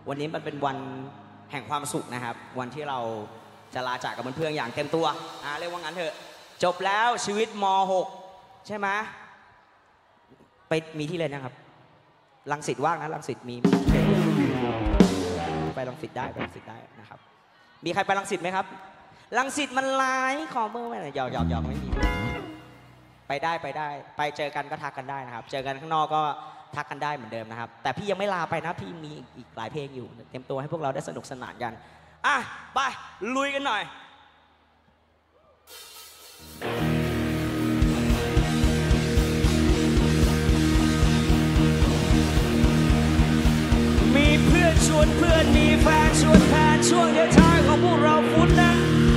วันนี้มันเป็นวันแห่งความสุขนะครับวันที่เราจะลาจากกับเพื่อนๆอย่างเต็มตัวเรียกว่างั้นเถอะจบแล้วชีวิตม.6 ใช่ไหมไปมีที่เรียนนะครับรังสิตว่างนะรังสิตมีไปรังสิตได้ไปรังสิตได้นะครับมีใครไปรังสิตไหมครับรังสิตมันไลฟ์คอมเมอร์ไม่หยอกไม่มีไปได้ไปเจอกันก็ทักกันได้นะครับเจอกันข้างนอกก็ทักกันได้เหมือนเดิมนะครับแต่พี่ยังไม่ลาไปนะพี่มีอีกหลายเพลงอยู่เตรียมตัวให้พวกเราได้สนุกสนานกันไปลุยกันหน่อยมีเพื่อนชวนเพื่อนมีแฟนชวนแฟนช่วงเดินทางของพวกเราฟุ้นนะ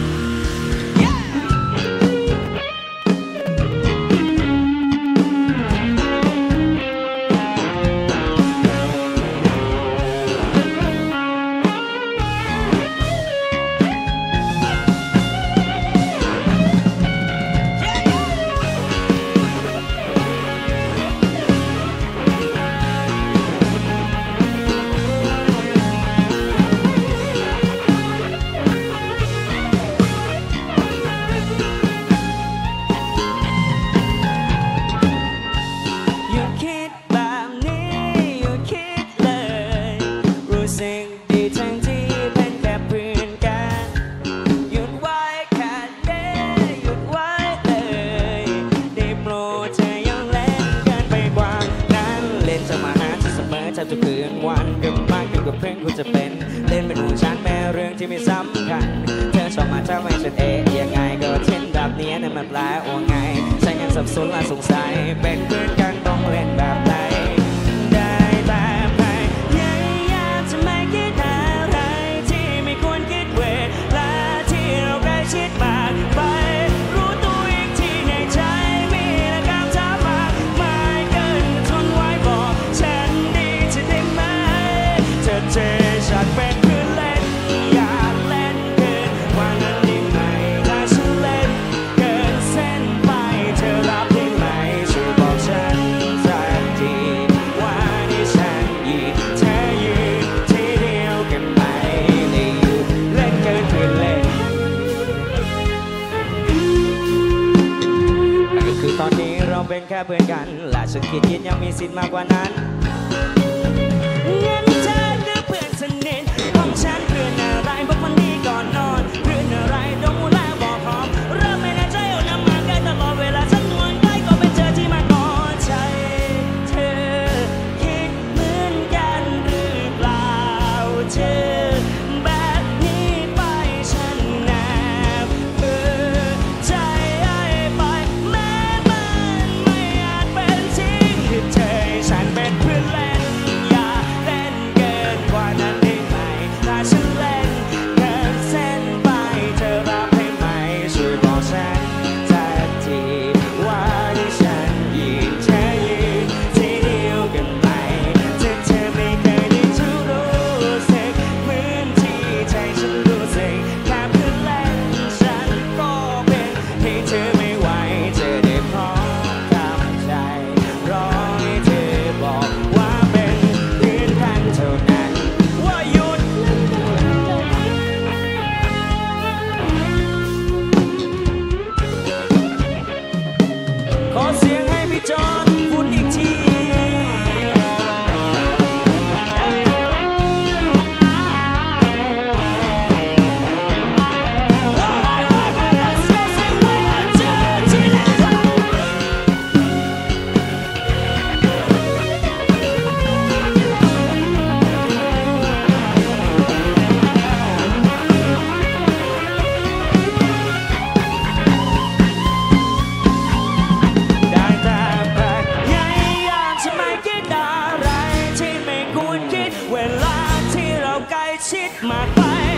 ทุกคืนวันก็มากอยู่กับเพื่อนคุณจะเป็นเล่นเป็นหูฉันแม้เรื่องที่ไม่สำคัญเธอชอบมาทำให้ฉันยังไงก็เช่นแบบนี้นั่นมันแปลว่าไงฉันยังสับสนและสงสัยเป็นเพื่อนกันต้องเล่นแบบไหนได้แต่พยายามจะไม่คิดอะไรที่ไม่ควรคิดเวลาที่เราใกล้ชิดมากไปรู้ตัวอีกทีในใจมีแต่คำถามมากมายเกินทนไว้บอกฉันเจฉันเป็นเพื่อนเล่นอยากเล่นเกินกว่านั้นได้ไหมถ้าฉันเล่นเกินเส้นไปเธอรับได้ไหมช่วยบอกฉันสักทีว่าที่ฉันยืนเธอยืนที่เดียวกันไหมได้อยู่เล่นเกินเพื่อนเล่นแต่ก็คือตอนนี้เราเป็นแค่เพื่อนกันและฉันคิดยังมีสิทธิ์มากกว่านั้นของฉันเพื่อนอะไรบอกวันนี้ก่อนนอนเพื่อนอะไรดมแลบอกหอมเริ่มไม่แน่ใจเอาน้ำมาใกล้ตลอดเวลาฉันนวนใกล้ก็เป็นเธอที่มาก่อนใจเธอคิดเหมือนกันหรือเปล่าเธอแบบนี้ไปฉันแนบเพื่อใจให้ไปแม้มันไม่อาจเป็นจริงที่เธอฉันเป็นเพื่อนเล่นอย่าเล่นเกินกว่านั้นถ้าฉันเล่นเกินเส้นไปเธอรับให้ไหมช่วยบอกฉันสักทีว่าที่ฉันยืนเธอยืนที่เดียวกันไหมถ้าเธอไม่เคยได้รู้สึกเหมือนที่ใจฉันรู้สึกแค่เพื่อนเล่นฉันก็เป็นให้เธอไม่ไหวเธอได้พร้อมทำใจรอให้เธอบอกว่าเป็นเพื่อนกันเท่านั้นว่าหยุดขอเสียงให้พี่จอนพูดอีกทีชิดมากไป